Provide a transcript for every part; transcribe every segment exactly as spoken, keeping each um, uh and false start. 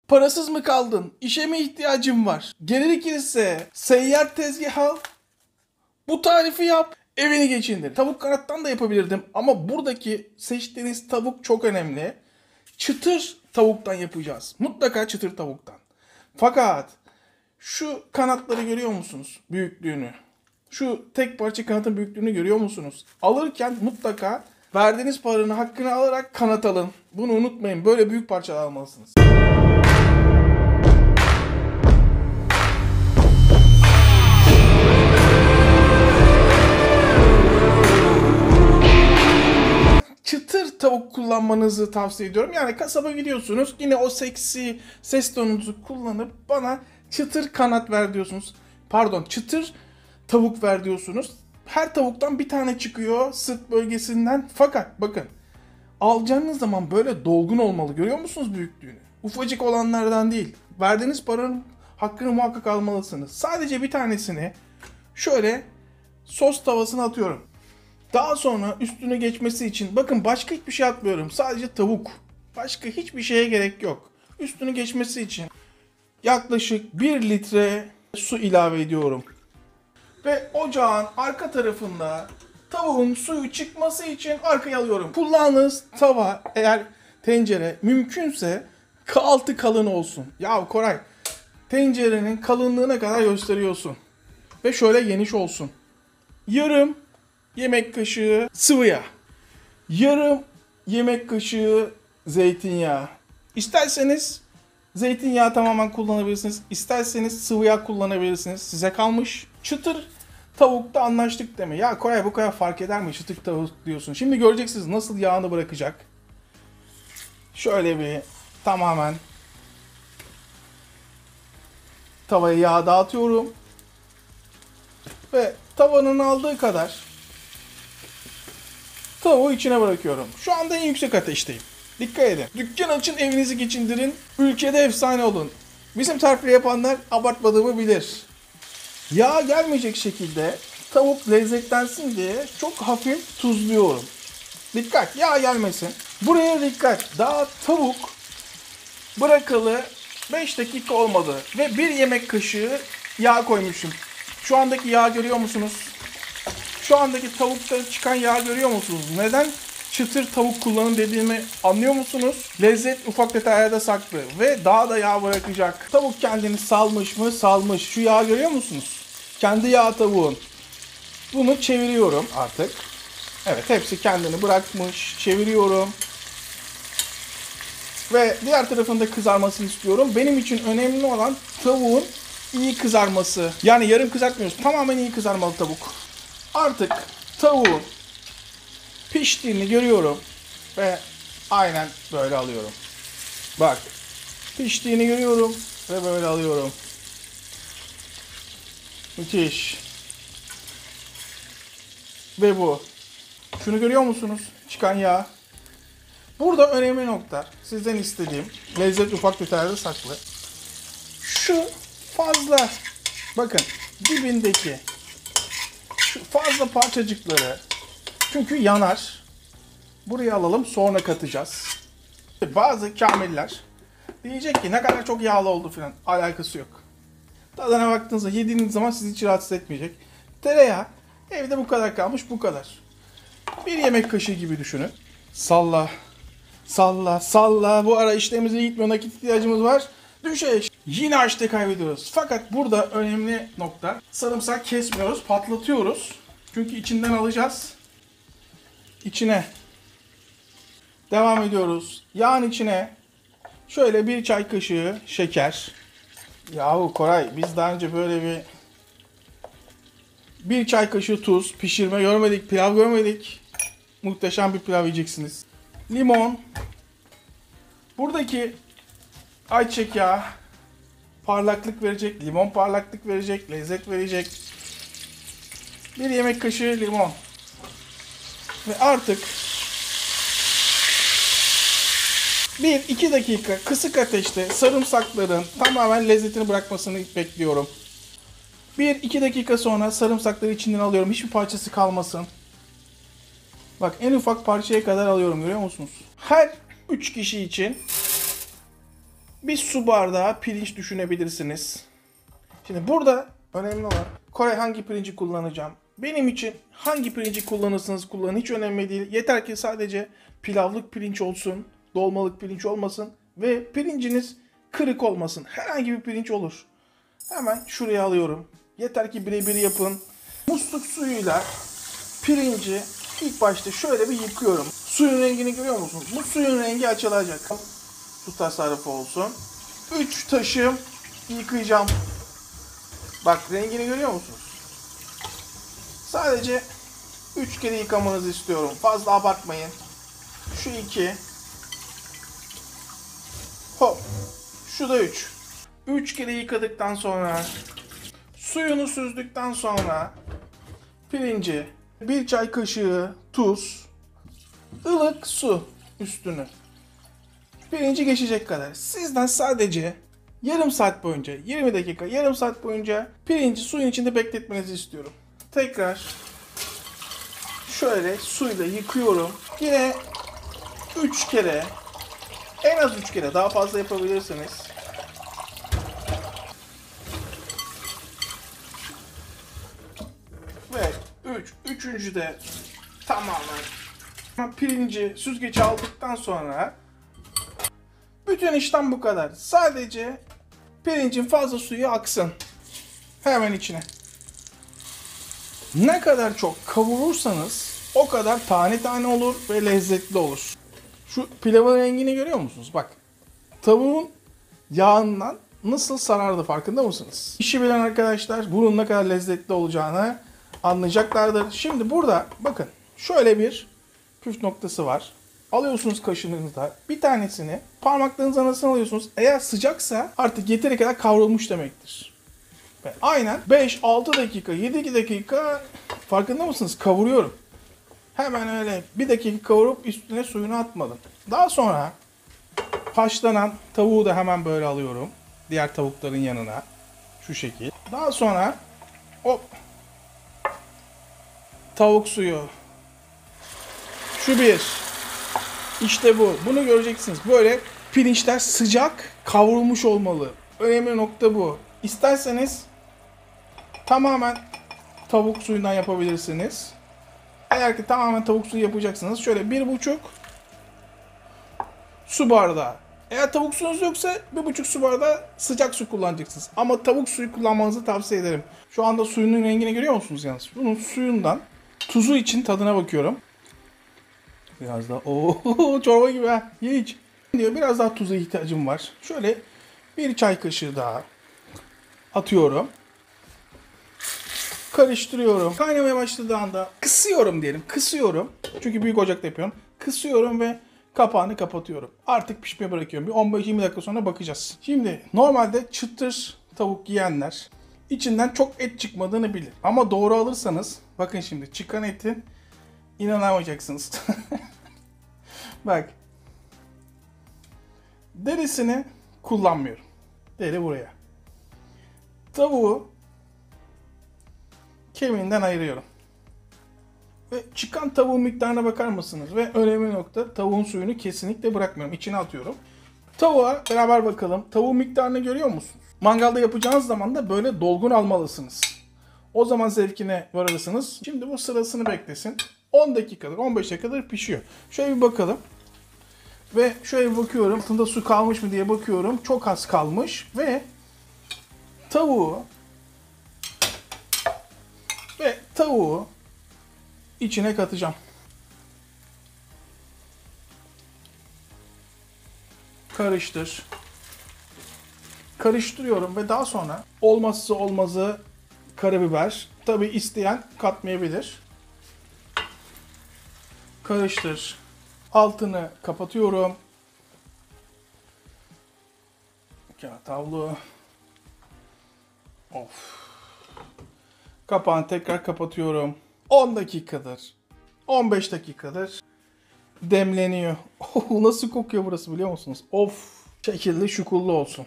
Parasız mı kaldın? İşe mi ihtiyacın var? Gerekirse seyyar tezgah al. Bu tarifi yap. Evini geçindir. Tavuk kanattan da yapabilirdim ama buradaki seçtiğiniz tavuk çok önemli. Çıtır tavuktan yapacağız. Mutlaka çıtır tavuktan. Fakat şu kanatları görüyor musunuz? Büyüklüğünü. Şu tek parça kanatın büyüklüğünü görüyor musunuz? Alırken mutlaka verdiğiniz paranın hakkını alarak kanat alın. Bunu unutmayın. Böyle büyük parçalar almalısınız. Çıtır tavuk kullanmanızı tavsiye ediyorum. Yani kasaba gidiyorsunuz. Yine o seksi ses tonunuzu kullanıp bana çıtır kanat ver diyorsunuz. Pardon, çıtır tavuk ver diyorsunuz. Her tavuktan bir tane çıkıyor sırt bölgesinden. Fakat bakın, alacağınız zaman böyle dolgun olmalı. Görüyor musunuz büyüklüğünü? Ufacık olanlardan değil. Verdiğiniz paranın hakkını muhakkak almalısınız. Sadece bir tanesini şöyle sos tavasına atıyorum. Daha sonra üstüne geçmesi için bakın başka hiçbir şey atmıyorum. Sadece tavuk. Başka hiçbir şeye gerek yok. Üstünü geçmesi için yaklaşık bir litre su ilave ediyorum. Ve ocağın arka tarafında tavuğun suyu çıkması için arkaya alıyorum. Kullandığınız tava, eğer tencere mümkünse altı kalın olsun. Ya Koray, tencerenin kalınlığına kadar gösteriyorsun. Ve şöyle geniş olsun. Yarım yemek kaşığı sıvı yağ. Yarım yemek kaşığı zeytinyağı. İsterseniz zeytinyağı tamamen kullanabilirsiniz. İsterseniz sıvı yağ kullanabilirsiniz. Size kalmış. Çıtır tavukta anlaştık deme. Ya Koray, bu kadar fark eder mi çıtır tavuk diyorsun. Şimdi göreceksiniz nasıl yağını bırakacak. Şöyle bir tamamen tavaya yağ dağıtıyorum. Ve tavanın aldığı kadar tavuğu içine bırakıyorum. Şu anda en yüksek ateşteyim. Dikkat edin. Dükkan açın, evinizi geçindirin. Ülkede efsane olun. Bizim tarifleri yapanlar abartmadığımı bilir. Yağ gelmeyecek şekilde tavuk lezzetlensin diye çok hafif tuzluyorum. Dikkat, yağ gelmesin. Buraya dikkat. Daha tavuk bırakalı beş dakika olmadı. Ve bir yemek kaşığı yağ koymuşum. Şu andaki yağ görüyor musunuz? Şu andaki tavukta çıkan yağ görüyor musunuz? Neden çıtır tavuk kullanın dediğimi anlıyor musunuz? Lezzet ufak detaylarda saklı ve daha da yağ bırakacak. Tavuk kendini salmış mı? Salmış. Şu yağ görüyor musunuz? Kendi yağ tavuğun. Bunu çeviriyorum artık. Evet, hepsi kendini bırakmış. Çeviriyorum. Ve diğer tarafında kızarmasını istiyorum. Benim için önemli olan tavuğun iyi kızarması. Yani yarım kızartmıyoruz. Tamamen iyi kızarmalı tavuk. Artık tavuğun piştiğini görüyorum ve aynen böyle alıyorum. Bak, piştiğini görüyorum ve böyle alıyorum. Müthiş. Ve bu. Şunu görüyor musunuz? Çıkan yağ. Burada önemli nokta. Sizden istediğim, lezzet ufak detaylarda saklı. Şu fazla, bakın dibindeki şu fazla parçacıkları, çünkü yanar. Buraya alalım, sonra katacağız. Bazı kamiller diyecek ki ne kadar çok yağlı oldu falan. Alakası yok. Tadına baktığınızda, yediğiniz zaman sizi hiç rahatsız etmeyecek. Tereyağı evde bu kadar kalmış, bu kadar. Bir yemek kaşığı gibi düşünün. Salla, salla, salla. Bu ara işlerimize gitmiyor, nakit ihtiyacımız var. Düşeş. Yine açta kaybediyoruz. Fakat burada önemli nokta, sarımsak kesmiyoruz, patlatıyoruz. Çünkü içinden alacağız. İçine devam ediyoruz. Yağın içine şöyle bir çay kaşığı şeker. Yahu Koray, biz daha önce böyle bir bir çay kaşığı tuz, pişirme görmedik, pilav görmedik. Muhteşem bir pilav yiyeceksiniz. Limon. Buradaki ayçiçek yağı parlaklık verecek, limon parlaklık verecek, lezzet verecek. Bir yemek kaşığı limon. Ve artık bir iki dakika kısık ateşte sarımsakların tamamen lezzetini bırakmasını bekliyorum. bir iki dakika sonra sarımsakları içinden alıyorum. Hiçbir parçası kalmasın. Bak, en ufak parçaya kadar alıyorum, görüyor musunuz? Her üç kişi için bir su bardağı pirinç düşünebilirsiniz. Şimdi burada önemli olan Kore hangi pirinci kullanacağım? Benim için hangi pirinci kullanırsanız kullanın hiç önemli değil. Yeter ki sadece pilavlık pirinç olsun, dolmalık pirinç olmasın ve pirinciniz kırık olmasın. Herhangi bir pirinç olur. Hemen şuraya alıyorum. Yeter ki birebir yapın. Musluk suyuyla pirinci ilk başta şöyle bir yıkıyorum. Suyun rengini görüyor musunuz? Bu suyun rengi açılacak. Su tasarrufu olsun. üç taşım yıkayacağım. Bak rengini görüyor musunuz? Sadece üç kere yıkamanızı istiyorum. Fazla abartmayın. Şu iki. Hop. Şu da üç. üç kere yıkadıktan sonra suyunu süzdükten sonra pirinci bir çay kaşığı tuz, ılık su üstünü. Pirinci geçecek kadar. Sizden sadece yarım saat boyunca, yirmi dakika, yarım saat boyunca pirinci suyun içinde bekletmenizi istiyorum. Tekrar şöyle suyla yıkıyorum. Yine üç kere, en az üç kere, daha fazla yapabilirsiniz. Ve üç, üçüncü de tamamen pirinci süzgece aldıktan sonra bütün işlem bu kadar. Sadece pirincin fazla suyu aksın. Hemen içine. Ne kadar çok kavurursanız o kadar tane tane olur ve lezzetli olur. Şu pilavın rengini görüyor musunuz? Bak. Tavuğun yağından nasıl sarardı farkında mısınız? İşi bilen arkadaşlar bunun ne kadar lezzetli olacağını anlayacaklardır. Şimdi burada bakın şöyle bir püf noktası var. Alıyorsunuz kaşığınızda bir tanesini parmaklarınızın arasına alıyorsunuz. Eğer sıcaksa artık yeteri kadar kavrulmuş demektir. Ve aynen beş altı dakika yedi dakika farkında mısınız? Kavuruyorum. Hemen öyle bir dakika kavurup üstüne suyunu atmadım. Daha sonra haşlanan tavuğu da hemen böyle alıyorum. Diğer tavukların yanına. Şu şekil. Daha sonra hop tavuk suyu. Şu bir. İşte bu. Bunu göreceksiniz. Böyle pirinçler sıcak kavrulmuş olmalı. Önemli nokta bu. İsterseniz tamamen tavuk suyundan yapabilirsiniz. Eğer ki tamamen tavuk suyu yapacaksınız şöyle bir buçuk su bardağı. Eğer tavuk suyunuz yoksa bir buçuk su bardağı sıcak su kullanacaksınız. Ama tavuk suyu kullanmanızı tavsiye ederim. Şu anda suyunun rengini görüyor musunuz yalnız? Bunun suyundan tuzu için tadına bakıyorum. Biraz daha ooo çorba gibi ha. Hiç. Diyor biraz daha tuza ihtiyacım var. Şöyle bir çay kaşığı daha atıyorum. Karıştırıyorum. Kaynamaya başladığı anda kısıyorum diyelim. Kısıyorum. Çünkü büyük ocakta yapıyorum. Kısıyorum ve kapağını kapatıyorum. Artık pişmeye bırakıyorum. Bir on beş yirmi dakika sonra bakacağız. Şimdi normalde çıtır tavuk yiyenler içinden çok et çıkmadığını bilir. Ama doğru alırsanız bakın şimdi çıkan etin inanamayacaksınız. Bak. Derisini kullanmıyorum. Deri buraya. Tavuğu kemiğinden ayırıyorum. Ve çıkan tavuğun miktarına bakar mısınız? Ve önemli nokta tavuğun suyunu kesinlikle bırakmıyorum. İçine atıyorum. Tavuğa beraber bakalım. Tavuğun miktarını görüyor musunuz? Mangalda yapacağınız zaman da böyle dolgun almalısınız. O zaman zevkine varırsınız. Şimdi bu sırasını beklesin. on dakikadır, on beş dakikadır pişiyor. Şöyle bir bakalım. Ve şöyle bir bakıyorum. Altında su kalmış mı diye bakıyorum. Çok az kalmış. Ve tavuğu ve tavuğu içine katacağım. Karıştır. Karıştırıyorum ve daha sonra olmazsa olmazı karabiber. Tabi isteyen katmayabilir. Karıştır. Altını kapatıyorum. Kağıt havlu. Of. Kapağını tekrar kapatıyorum. on dakikadır. on beş dakikadır. Demleniyor. Oh, nasıl kokuyor burası biliyor musunuz? Of. Şekilli şukullu olsun.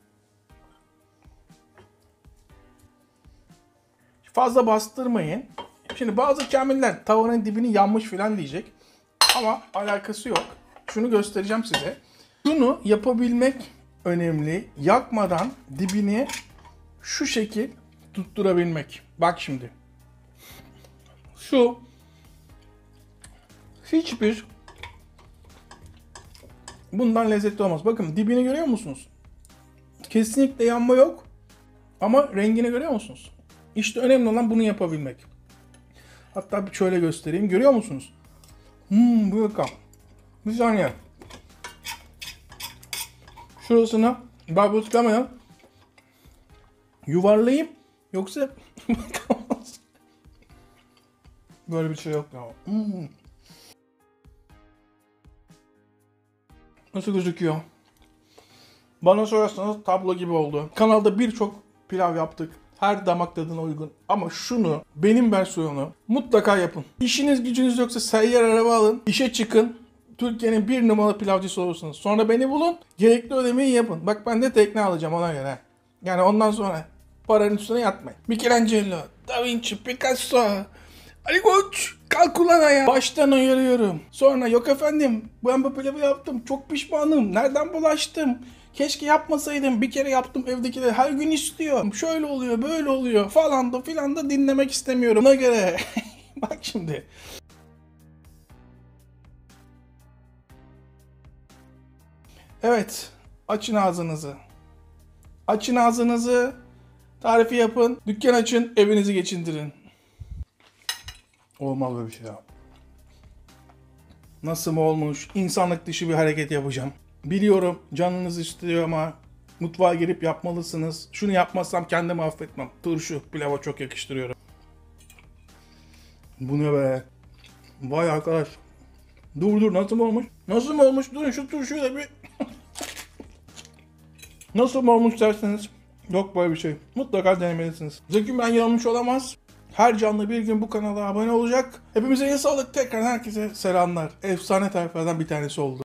Fazla bastırmayın. Şimdi bazı kamiller tavanın dibini yanmış falan diyecek. Ama alakası yok. Şunu göstereceğim size. Şunu yapabilmek önemli. Yakmadan dibini şu şekil tutturabilmek. Bak şimdi. Şu hiçbir bundan lezzetli olmaz. Bakın dibini görüyor musunuz? Kesinlikle yanma yok. Ama rengini görüyor musunuz? İşte önemli olan bunu yapabilmek. Hatta bir şöyle göstereyim. Görüyor musunuz? Hmm, bu yakam. Bir saniye. Şurasına barbunya sıkamadan yuvarlayayım. Yoksa bakamaz. Böyle bir şey yok ya. Hmm. Nasıl gözüküyor? Bana sorarsanız tablo gibi oldu. Kanalda birçok pilav yaptık. Her damak tadına uygun. Ama şunu, benim versiyonu mutlaka yapın. İşiniz gücünüz yoksa seyyar araba alın. İşe çıkın. Türkiye'nin bir numaralı pilavcısı olursunuz. Sonra beni bulun. Gerekli ödemeyi yapın. Bak ben de tekne alacağım ona göre. Yani ondan sonra paranın üstüne yatmayın. Michelangelo, Da Vinci, Picasso, Ali Koç, kalk ulan ayağa. Baştan uyarıyorum. Sonra yok efendim ben bu pilavı yaptım. Çok pişmanım. Nereden bulaştım? Keşke yapmasaydım. Bir kere yaptım, evdekiler her gün istiyor. Şöyle oluyor, böyle oluyor falan da filan da dinlemek istemiyorum. Ona göre. Bak şimdi. Evet. Açın ağzınızı. Açın ağzınızı. Tarifi yapın. Dükkan açın. Evinizi geçindirin. Olmaz böyle bir şey ya. Nasıl mı olmuş? İnsanlık dışı bir hareket yapacağım. Biliyorum canınız istiyor ama mutfağa girip yapmalısınız. Şunu yapmazsam kendimi affetmem. Turşu pilava çok yakıştırıyorum. Bu ne be? Vay arkadaş. Dur dur nasıl mı olmuş? Nasıl mı olmuş? Durun şu turşuyu da bir... Nasıl mı olmuş derseniz. Yok böyle bir şey. Mutlaka denemelisiniz. Zeki ben yanılmış olamaz. Her canlı bir gün bu kanala abone olacak. Hepimize iyi sağlık. Tekrar herkese selamlar. Efsane tayfalardan bir tanesi oldu.